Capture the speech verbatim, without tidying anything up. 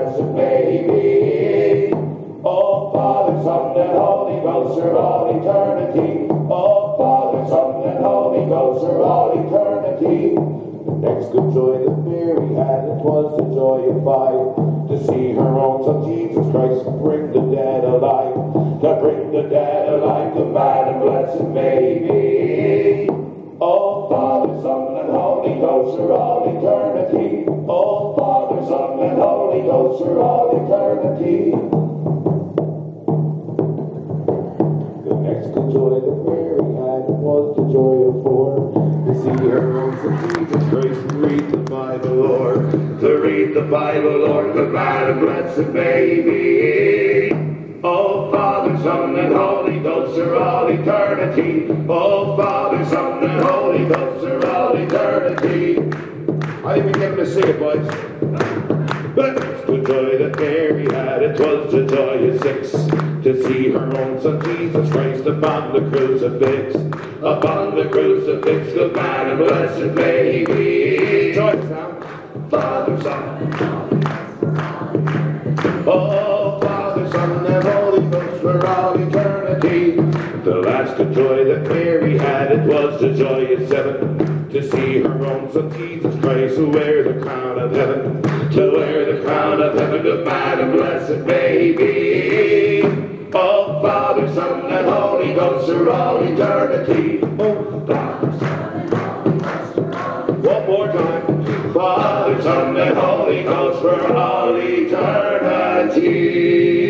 blessed may be. Oh, Father, Son, and Holy Ghost for all eternity. Oh, Father, Son, and Holy Ghost for all eternity. The next good joy that Mary had, it was the joy of five, to see her own Son Jesus Christ bring the dead alive, to bring the dead alive, the mad and blessed may be. Oh, Father, Son, and Holy Ghost for all eternity. Oh, Father, Son, and Holy Ghost for all eternity. The next good joy that Mary had was the joy of four, to see her own Son Jesus Christ and read the Bible, Lord, to read the Bible, Lord, the mad and blessed may be. Oh, Father, Son, and Holy Ghost for all eternity. Oh, Father, Son, and Holy Ghost for all eternity. I didn't even get him to sing it, boys. But the joy that Mary had, it was the joy of six, to see her own Son Jesus Christ upon the crucifix. Upon the crucifix, the man and blessed may be. Joy sound. Father, Son, oh, Father, Son, and Holy Ghost for all eternity. The last good joy that Mary had, it was the joy of seven, to see her own Son Jesus Christ to wear the crown of heaven, to wear the crown of heaven, the man and blessed may be. Oh, Father, Son, and Holy Ghost for all eternity. Oh, Father, Son, and Holy Ghost for all eternity. One more time. Father, Son, and Holy Ghost for all eternity.